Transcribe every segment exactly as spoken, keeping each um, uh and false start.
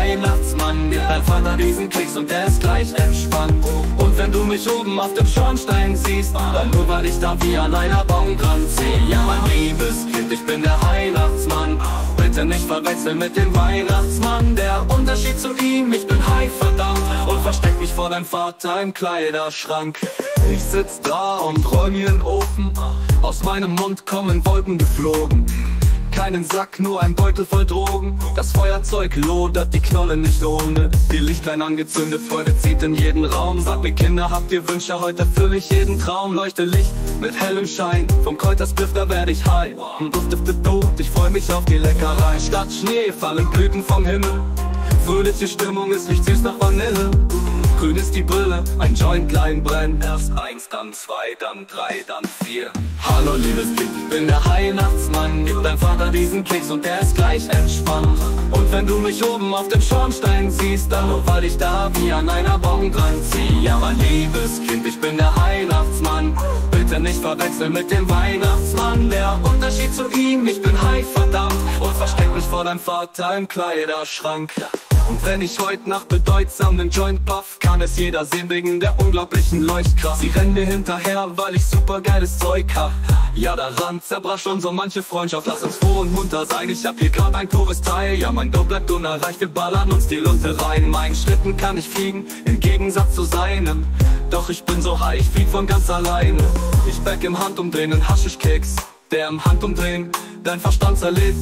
Weihnachtsmann. Gib dein Vater diesen Keks und der ist gleich entspannt. Und wenn du mich oben auf dem Schornstein siehst, dann nur weil ich da wie an einer Baumkran zieh. Ja, mein liebes Kind, ich bin der Weihnachtsmann. Bitte nicht verwechseln mit dem Weihnachtsmann. Der Unterschied zu ihm, ich bin high verdammt und versteck mich vor deinem Vater im Kleiderschrank. Ich sitz da und räum mir den Ofen, aus meinem Mund kommen Wolken geflogen. Keinen Sack, nur ein Beutel voll Drogen. Das Feuerzeug lodert, die Knolle nicht ohne. Die Lichtlein angezündet, Freude zieht in jeden Raum. Sagt mir Kinder, habt ihr Wünsche, heute erfüll ich jeden Traum. Leuchte Licht mit hellem Schein, vom Kräuterspliff, da werd ich high. Duft, duft, duft, ich freu mich auf die Leckereien. Statt Schnee fallen Blüten vom Himmel. Fröhliche Stimmung, ist nicht süß nach Vanille. Grün ist die Brille, ein Joint klein brennt. Erst eins, dann zwei, dann drei, dann vier. Hallo liebes Kind, ich bin der Weihnachtsmann. Gib dein Vater diesen Keks und der ist gleich entspannt. Und wenn du mich oben auf dem Schornstein siehst, dann nur weil ich da wie an einer Baumkran zieh. Ja, mein liebes Kind, ich bin der Weihnachtsmann. Bitte nicht verwechseln mit dem Weihnachtsmann. Der Unterschied zu ihm, ich bin high verdammt und versteck mich vor deinem Vater im Kleiderschrank. Und wenn ich heute Nacht bedeutsam den Joint puff, kann es jeder sehen wegen der unglaublichen Leuchtkraft. Sie rennen mir hinterher, weil ich supergeiles Zeug hab. Ja, daran zerbrach schon so manche Freundschaft. Lass uns froh und munter sein, ich hab hier grad ein pures Teil. Ja, mein Do bleibt unerreicht, wir ballern uns die Lunte rein. Meinen Schritten kann ich fliegen, im Gegensatz zu seinem. Doch ich bin so high, ich flieg von ganz alleine. Ich back im Handumdrehen, einen Haschischkeks, der im Handumdrehen dein Verstand zerlegt.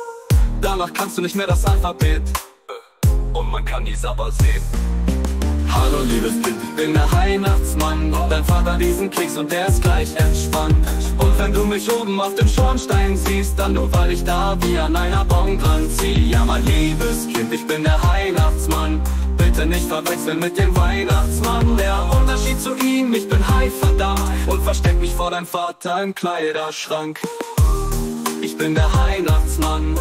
Danach kannst du nicht mehr das Alphabet und man kann die Sabber sehen. Hallo liebes Kind, ich bin der Weihnachtsmann. Dein Vater diesen Keks und der ist gleich entspannt. Und wenn du mich oben auf dem Schornstein siehst, dann nur weil ich da wie an einer Baumkran zieh. Ja, mein liebes Kind, ich bin der Weihnachtsmann. Bitte nicht verwechseln mit dem Weihnachtsmann. Der Unterschied zu ihm, ich bin high verdammt und versteck mich vor deinem Vater im Kleiderschrank. Ich bin der Weihnachtsmann.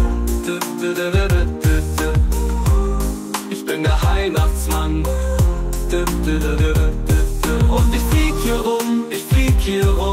Ich bin der Weihnachtsmann. Und ich flieg hier rum, ich flieg hier rum.